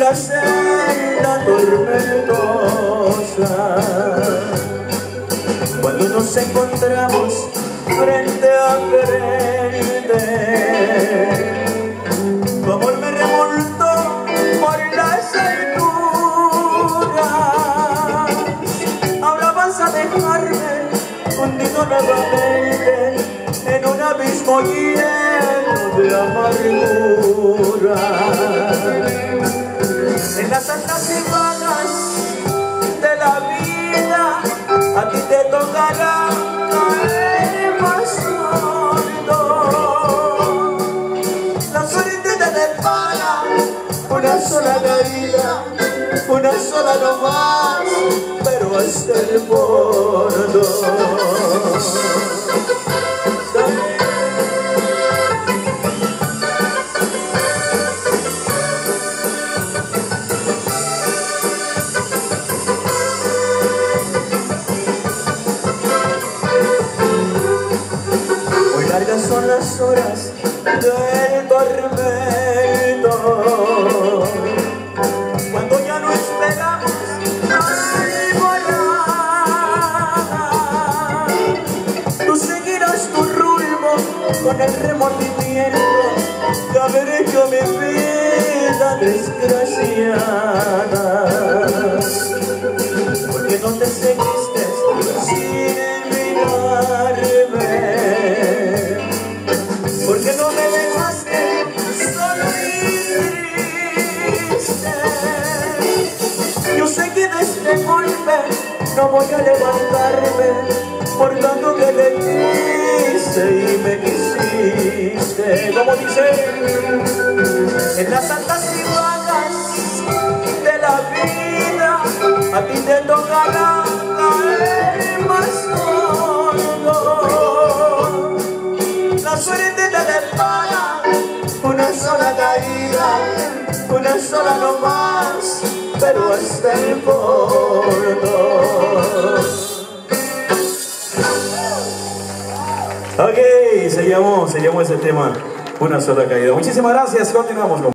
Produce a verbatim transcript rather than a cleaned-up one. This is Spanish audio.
la senda tormentosa. Cuando nos encontramos frente a frente, tu amor me revoltó por las alturas. Ahora vas a dejarme hundido nuevamente en un abismo lleno de amargura. En las altas y vagas de la vida a ti te tocará caer más hondo. La suerte te depara una sola caída, una sola no más, pero hasta el fondo. Largas son las horas del tormento, cuando ya no esperamos alborada. Tú seguirás tu rumbo con el remordimiento de haber hecho mi vida desgraciada. Porque no te seguiste sin mirarme, porque no me dejaste solo y triste. Yo sé que de este golpe no voy a levantarme, por tanto que le quise y me quisiste. Como dice, en las altas y vagas de la vida a ti te tocará caer más hondo. La suerte te depara una sola caída, una sola no más, pero hasta el fondo. Ok, se llamó, se llamó ese tema Una Sola Caída. Muchísimas gracias, continuamos con